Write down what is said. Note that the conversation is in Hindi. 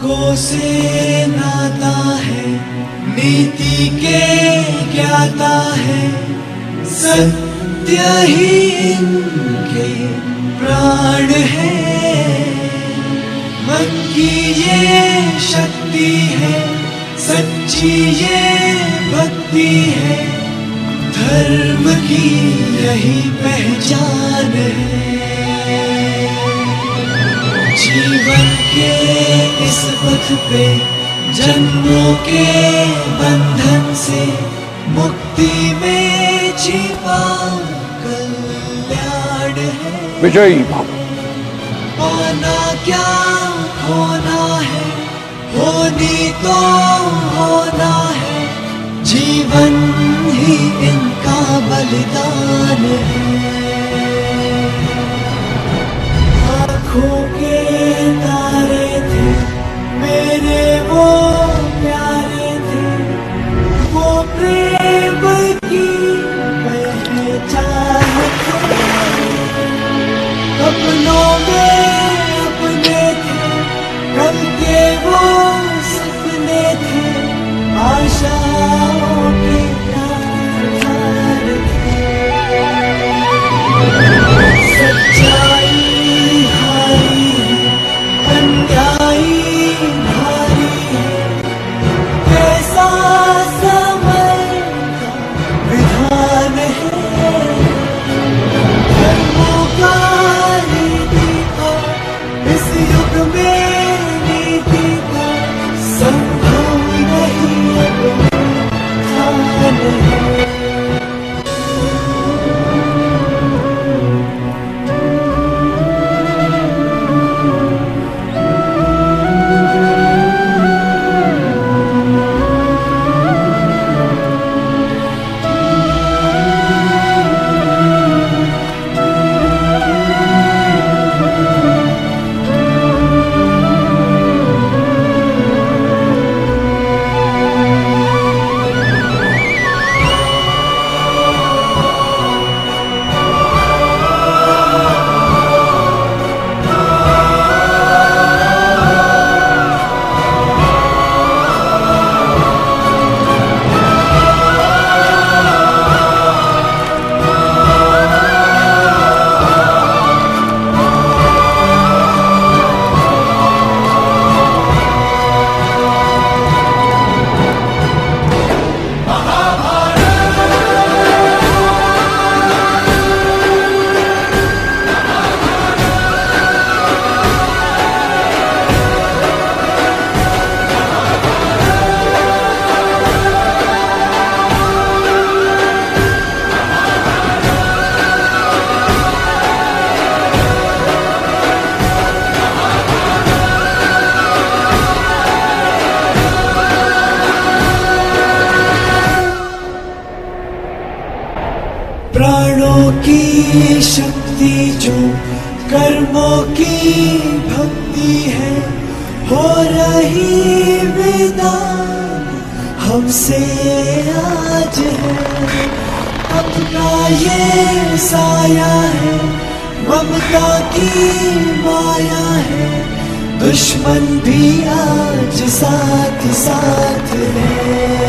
लोगों से नाता है, नीति के ज्ञाता है, सत्य ही इनके प्राण है। मन की ये शक्ति है, सच्ची ये भक्ति है, धर्म की यही पहचान है। जीवन के इस पथ पे जन्मों के बंधन से मुक्ति में छिपा कल्याण है। विजयी भव। पाना क्या होना है, होनी तो होना है, जीवन ही इनका बलिदान है। आँखों के तारे थे मेरे वो प्यारे थे, वो प्रेम की पहचान थे। अपनों में अपने थे, कल के वो सपने थे, आशाओं के आधार थे। सच्चाई हारी है, अन्यायी भारी है, कैसा समय का विधान है। धर्मों का नीति का इस युग में नीति का संभव नहीं अब ध्यान है। प्राणों की शक्ति जो कर्मों की भक्ति है, हो रही विदा हमसे आज है। अपना ये साया है, ममता की माया है, दुश्मन भी आज साथ साथ है।